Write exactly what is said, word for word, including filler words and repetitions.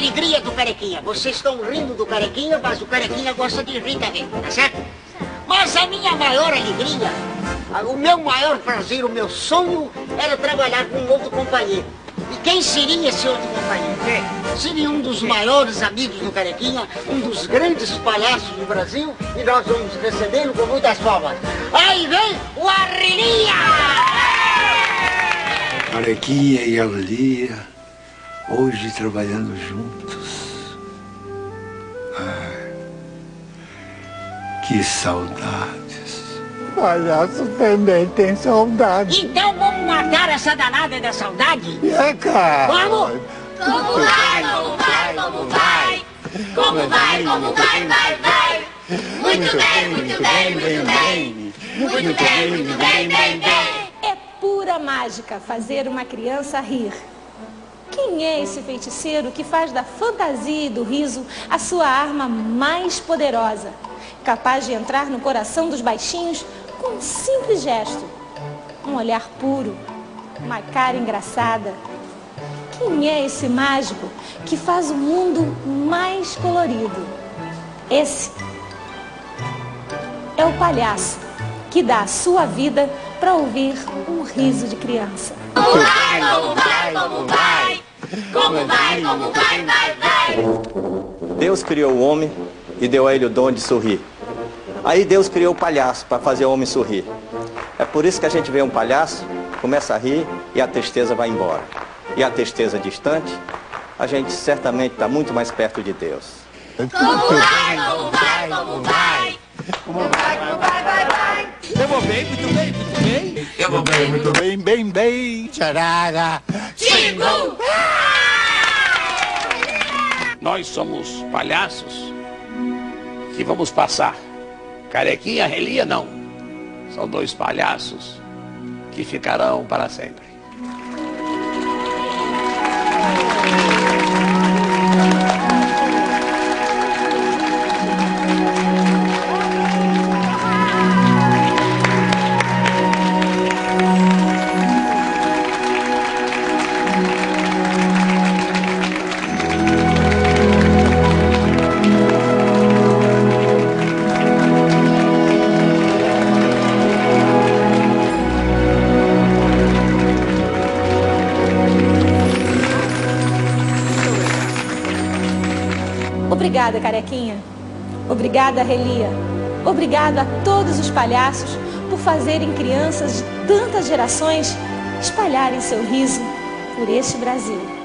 alegria do Carequinha. Vocês estão rindo do Carequinha, mas o Carequinha gosta de rir também, tá certo? Mas a minha maior alegria, o meu maior prazer, o meu sonho era trabalhar com um outro companheiro. E quem seria esse outro companheiro? É, seria um dos maiores amigos do Carequinha, um dos grandes palhaços do Brasil, e nós vamos recebê-lo com muitas palmas. Aí vem o Arrelia! Carequinha e Arrelia, hoje trabalhando juntos. Ai, que saudades. Palhaço também tem saudade. Então vamos matar essa danada da saudade? É, cara. Vamos! Como vai, como vai, como vai? Como vai, como vai, vai, vai? Muito bem, muito bem, muito bem. Muito bem, muito bem, bem, bem. É pura mágica fazer uma criança rir. Quem é esse feiticeiro que faz da fantasia e do riso a sua arma mais poderosa? Capaz de entrar no coração dos baixinhos com um simples gesto. Um olhar puro, uma cara engraçada. Quem é esse mágico que faz o mundo mais colorido? Esse é o palhaço que dá a sua vida para ouvir um riso de criança. Como vai, como vai, como vai? Como vai, como vai, vai, vai? Deus criou o homem e deu a ele o dom de sorrir. Aí Deus criou o palhaço para fazer o homem sorrir. É por isso que a gente vê um palhaço, começa a rir e a tristeza vai embora. E a tristeza distante, a gente certamente está muito mais perto de Deus. Como vai, como vai, como vai? Como vai, como vai, vai, vai? Eu vou bem, muito bem, muito bem. Eu vou bem, muito bem, bem, bem. Tcharara. Tingu! Nós somos palhaços que vamos passar. Carequinha, Arrelia, não. São dois palhaços que ficarão para sempre. Obrigada, Carequinha. Obrigada, Arrelia. Obrigada a todos os palhaços por fazerem crianças de tantas gerações espalharem seu riso por este Brasil.